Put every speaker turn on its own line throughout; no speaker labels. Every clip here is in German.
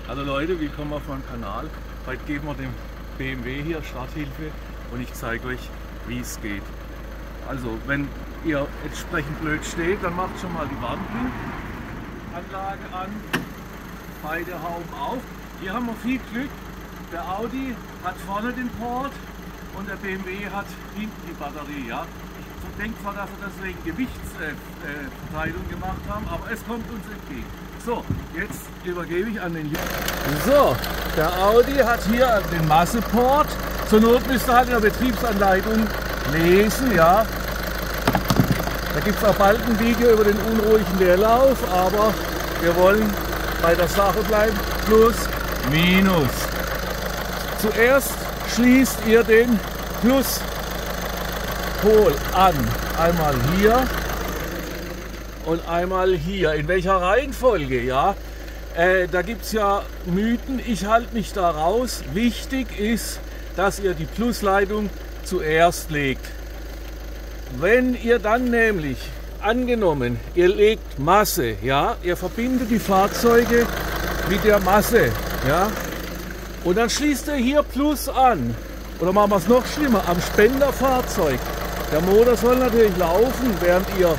Hallo Leute, willkommen auf meinem Kanal. Heute geben wir dem BMW hier Starthilfe und ich zeige euch, wie es geht. Also, wenn ihr entsprechend blöd steht, dann macht schon mal die Warnblinkanlage an, beide Hauben auf. Hier haben wir viel Glück. Der Audi hat vorne den Port und der BMW hat hinten die Batterie. Ja? Ich denke zwar, dass wir deswegen Gewichtsverteilung gemacht haben, aber es kommt uns entgegen. So, jetzt übergebe ich an den Jungen. So, der Audi hat hier den Masseport. Zur Not müsst ihr halt in der Betriebsanleitung lesen. Ja. Da gibt es auch bald ein Video über den unruhigen Leerlauf, aber wir wollen bei der Sache bleiben. Plus, Minus. Zuerst schließt ihr den Pluspol an. Einmal hier und einmal hier. In welcher Reihenfolge? Ja, da gibt es ja Mythen. Ich halte mich da raus. Wichtig ist, dass ihr die Plusleitung zuerst legt. Wenn ihr dann nämlich, angenommen, ihr legt Masse, ja, ihr verbindet die Fahrzeuge mit der Masse, ja, und dann schließt ihr hier Plus an. Oder machen wir es noch schlimmer, am Spenderfahrzeug. Der Motor soll natürlich laufen, während ihr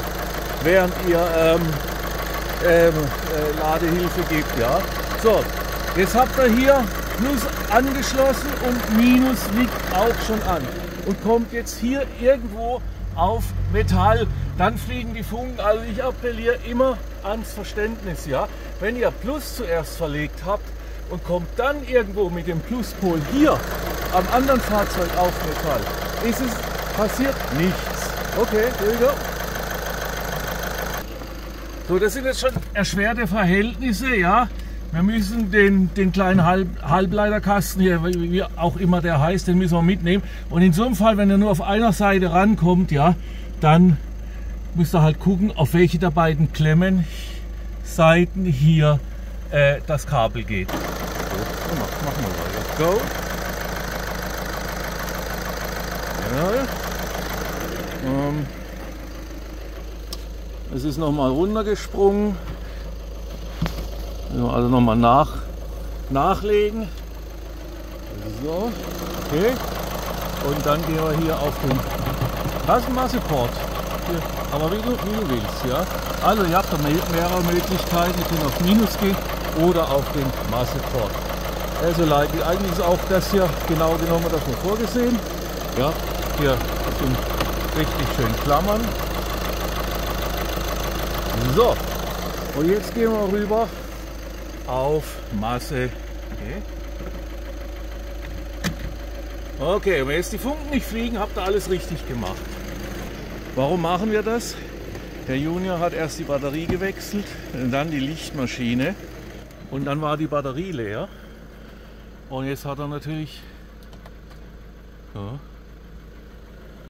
Ladehilfe gibt. Ja. So, jetzt habt ihr hier Plus angeschlossen und Minus liegt auch schon an. Und kommt jetzt hier irgendwo auf Metall, dann fliegen die Funken. Also ich appelliere immer ans Verständnis. Ja. Wenn ihr Plus zuerst verlegt habt und kommt dann irgendwo mit dem Pluspol hier am anderen Fahrzeug auf Metall, passiert nichts. Okay, here we go. So, das sind jetzt schon erschwerte Verhältnisse, ja. Wir müssen den kleinen Halbleiterkasten hier, wie auch immer der heißt, den müssen wir mitnehmen. Und in so einem Fall, wenn er nur auf einer Seite rankommt, ja, dann müsst ihr halt gucken, auf welche der beiden Klemmenseiten hier das Kabel geht. So, machen wir weiter. Go. Ja. Es ist nochmal runtergesprungen. Also nochmal nachlegen. So, okay. Und dann gehen wir hier auf den Masseport. Aber wie du willst, ja. Also ihr habt da mehrere Möglichkeiten. Ihr könnt auf Minus gehen oder auf den Masseport. Also eigentlich ist auch das hier genau genommen dafür vorgesehen. Ja, hier sind richtig schön Klammern. So, und jetzt gehen wir rüber auf Masse. Okay, wenn jetzt die Funken nicht fliegen, habt ihr alles richtig gemacht. Warum machen wir das? Der Junior hat erst die Batterie gewechselt, dann die Lichtmaschine und dann war die Batterie leer. Und jetzt hat er natürlich... Ja,